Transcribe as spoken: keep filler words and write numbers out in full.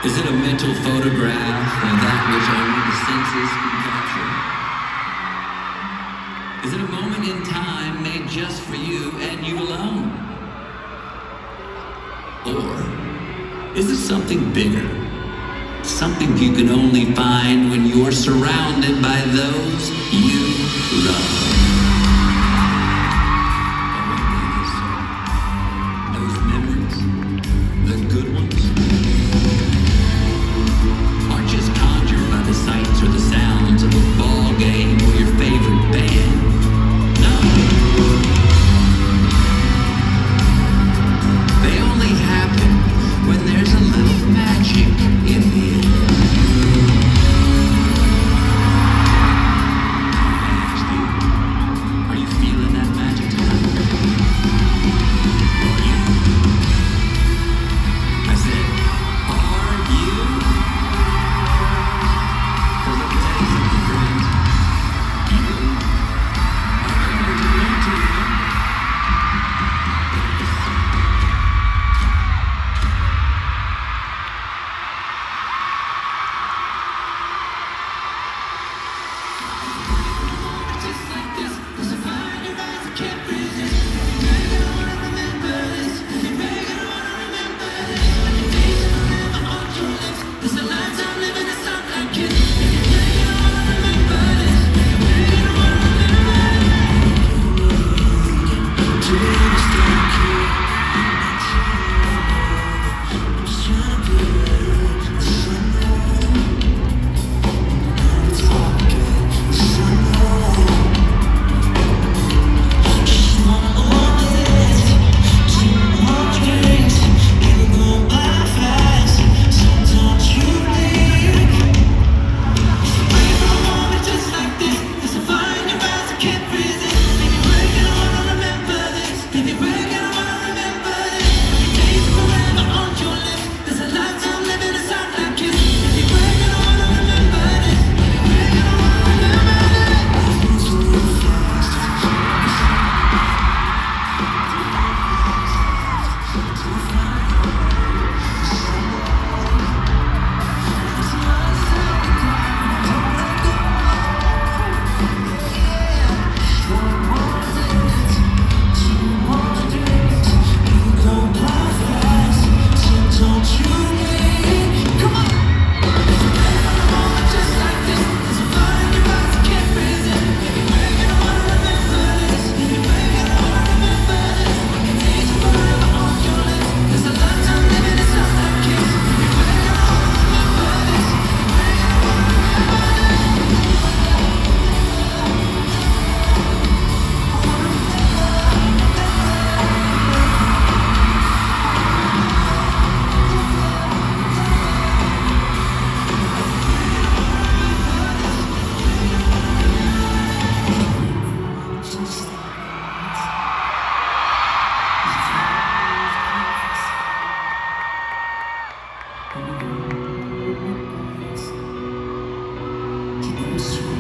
Is it a mental photograph of that which only the senses can capture? Is it a moment in time made just for you and you alone? Or is it something bigger? Something you can only find when you're surrounded by those you love. Those memories, the good ones, aren't just conjured by the sights or the sounds of a ball game or your favorite band. No. They only happen when there's a little magic in the air. Jonas.